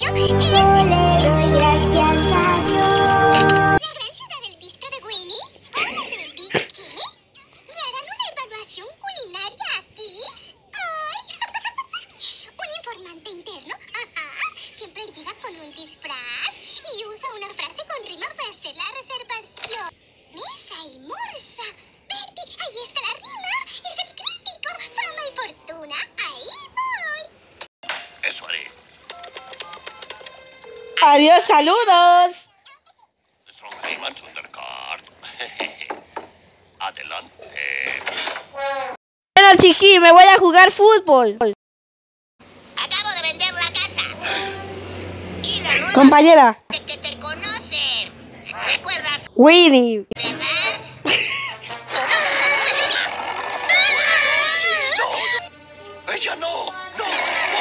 Yo le doy gracias a Dios. La gran ciudad del bistro de Winnie. ¿Qué? ¿Me harán una evaluación culinaria aquí? ¡Ay! Un informante interno. Ajá. Siempre llega con un disfraz y usa una frase con rima para hacer la reservación. Mesa y morsa. Betty, ahí está la rima. Es el crítico. Fama y fortuna. Ahí voy. Eso haré. Adiós, saludos. Son rimas undercard. Adelante. Bueno, chiqui, me voy a jugar fútbol. Acabo de vender la casa. Y la nueva Compañera, de que te conocen. ¿Recuerdas, Winnie. verdad? No, ella no. No.